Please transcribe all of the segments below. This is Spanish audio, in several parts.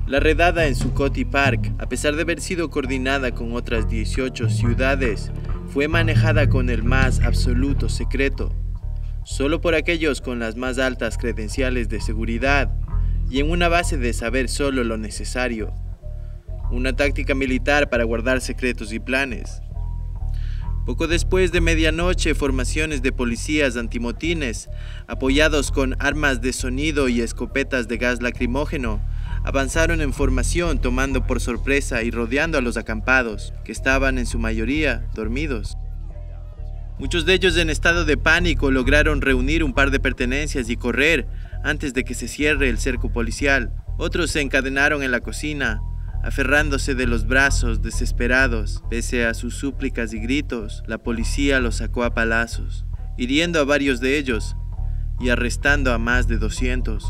La redada en Zuccotti Park, a pesar de haber sido coordinada con otras 18 ciudades, fue manejada con el más absoluto secreto, solo por aquellos con las más altas credenciales de seguridad y en una base de saber solo lo necesario. Una táctica militar para guardar secretos y planes. Poco después de medianoche, formaciones de policías antimotines, apoyados con armas de sonido y escopetas de gas lacrimógeno, avanzaron en formación tomando por sorpresa y rodeando a los acampados, que estaban en su mayoría dormidos. Muchos de ellos en estado de pánico lograron reunir un par de pertenencias y correr antes de que se cierre el cerco policial. Otros se encadenaron en la cocina, aferrándose de los brazos desesperados. Pese a sus súplicas y gritos, la policía los sacó a palazos, hiriendo a varios de ellos y arrestando a más de 200.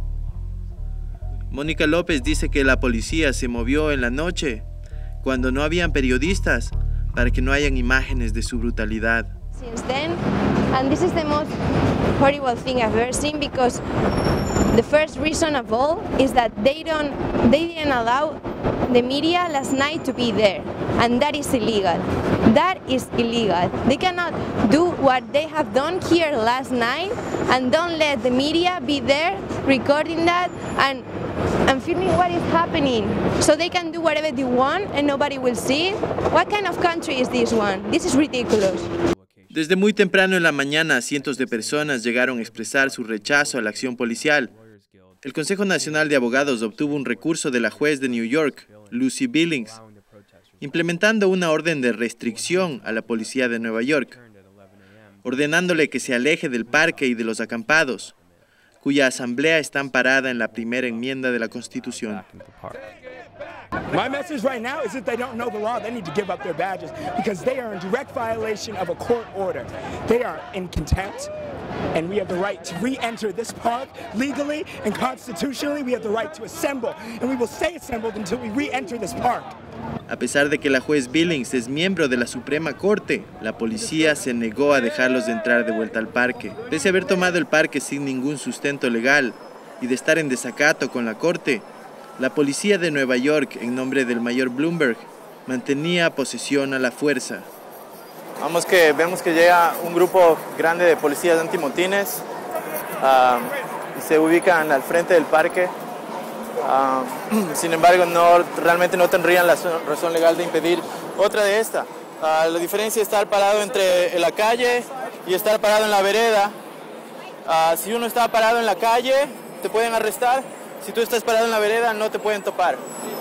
Mónica López dice que la policía se movió en la noche, cuando no habían periodistas, para que no hayan imágenes de su brutalidad. Since then, and this is the most horrible thing I've ever seen, because the first reason of all is that they didn't allow the media last night to be there, and that is illegal. That is illegal. They cannot do what they have done here last night and don't let the media be there recording that and filming what is happening, so they can do whatever they want and nobody will see it. What kind of country is this one? This is ridiculous. Desde muy temprano en la mañana, cientos de personas llegaron a expresar su rechazo a la acción policial. El Consejo Nacional de Abogados obtuvo un recurso de la juez de New York, Lucy Billings, implementando una orden de restricción a la policía de Nueva York, ordenándole que se aleje del parque y de los acampados, cuya asamblea está amparada en la primera enmienda de la Constitución. My message right now is if they don't know the law, they need to give up their badges because they are in direct violation of a court order. They are in contempt, and we have the right to re-enter this park legally and constitutionally. We have the right to assemble, and we will stay assembled until we re-enter this park. A pesar de que la juez Billings es miembro de la Suprema Corte, la policía se negó a dejarlos entrar de vuelta al parque. Pese a haber tomado el parque sin ningún sustento legal y de estar en desacato con la Corte, la policía de Nueva York, en nombre del mayor Bloomberg, mantenía posesión a la fuerza. Vemos que llega un grupo grande de policías antimotines y se ubican al frente del parque. Sin embargo, realmente no tendrían la razón legal de impedir otra de esta. La diferencia es estar parado entre la calle y estar parado en la vereda. Si uno está parado en la calle, te pueden arrestar. Si tú estás parado en la vereda, no te pueden topar.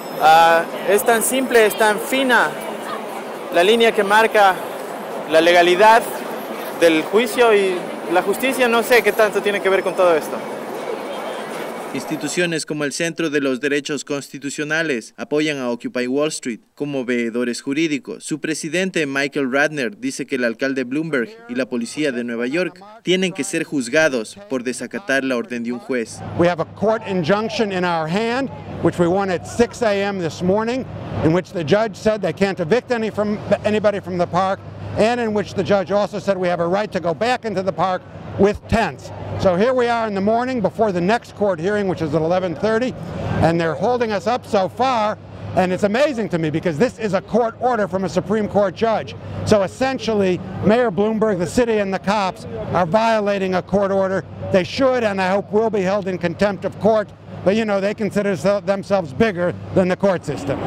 Es tan simple, es tan fina la línea que marca la legalidad del juicio y la justicia. No sé qué tanto tiene que ver con todo esto. Instituciones como el Centro de los Derechos Constitucionales apoyan a Occupy Wall Street como veedores jurídicos. Su presidente, Michael Ratner, dice que el alcalde Bloomberg y la policía de Nueva York tienen que ser juzgados por desacatar la orden de un juez. We have a court injunction in our hand, which we won at 6 a.m. this morning, in which the judge said they can't evict anybody from the park, and in which the judge also said we have a right to go back into the park with tents. So here we are in the morning before the next court hearing, which is at 11:30, and they're holding us up so far, and it's amazing to me because this is a court order from a Supreme Court judge. So essentially, Mayor Bloomberg, the city, and the cops are violating a court order. They should, and I hope will be held in contempt of court, but you know, they consider themselves bigger than the court system.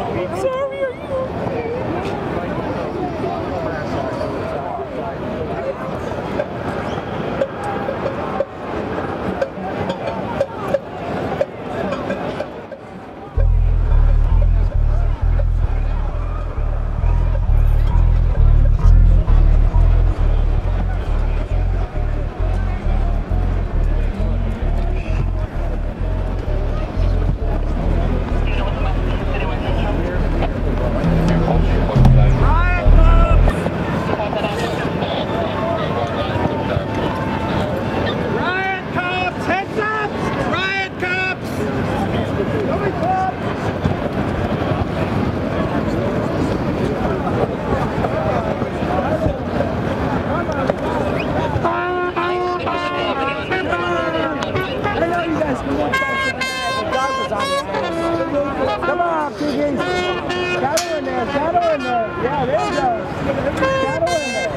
I know you guys can watch that. The dog was on your hands. Come on, Piggy. Shadow in there, shadow in there. Yeah, there you go. Shadow in there.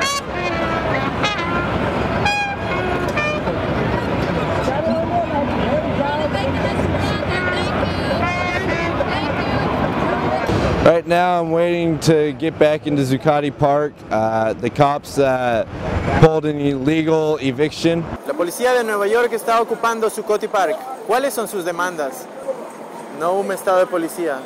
Shadow in there, there we go. Right now I'm waiting to get back into Zuccotti Park. The cops pulled an illegal eviction. La policía de Nueva York está ocupando Zuccotti Park. ¿Cuáles son sus demandas? No un estado de policía.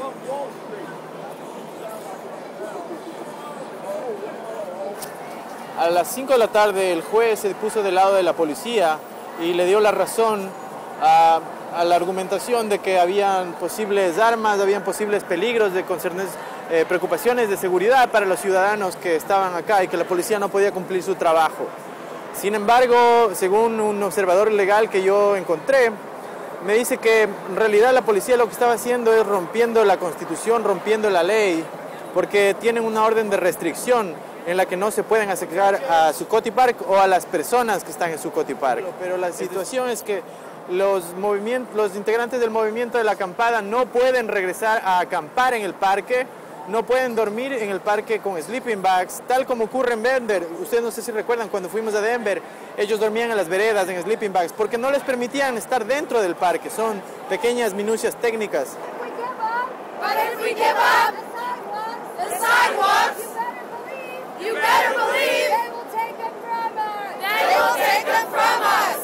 A las 5 de la tarde el juez se puso del lado de la policía y le dio la razón a la argumentación de que habían posibles armas, habían posibles peligros de preocupaciones de seguridad para los ciudadanos que estaban acá y que la policía no podía cumplir su trabajo. Sin embargo, según un observador legal que yo encontré, me dice que en realidad la policía lo que estaba haciendo es rompiendo la Constitución, rompiendo la ley, porque tienen una orden de restricción en la que no se pueden acercar a Zuccotti Park o a las personas que están en Zuccotti Park. Pero la situación es que los integrantes del movimiento de la acampada no pueden regresar a acampar en el parque, no pueden dormir en el parque con sleeping bags, tal como ocurre en Denver. Ustedes no sé si recuerdan cuando fuimos a Denver, ellos dormían en las veredas en sleeping bags porque no les permitían estar dentro del parque. Son pequeñas minucias técnicas. But if we give up the sidewalks, you better believe they will take them from us. They will take them from us.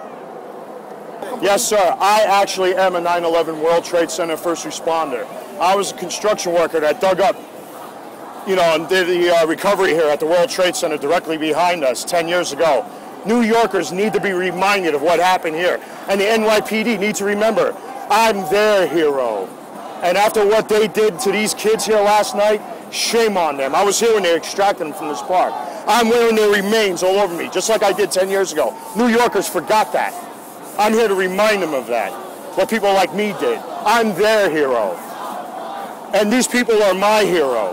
Yes, sir. I actually am a 9/11 World Trade Center first responder. I was a construction worker that dug up, and did the recovery here at the World Trade Center directly behind us 10 years ago. New Yorkers need to be reminded of what happened here. And the NYPD need to remember, I'm their hero. And after what they did to these kids here last night, shame on them. I was here when they extracted them from this park. I'm wearing their remains all over me, just like I did 10 years ago. New Yorkers forgot that. I'm here to remind them of that, what people like me did. I'm their hero. And these people are my hero.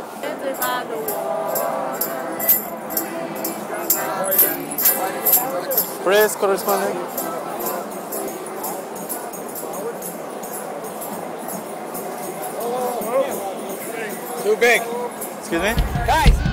Press correspondent. Too big. Excuse me? Guys,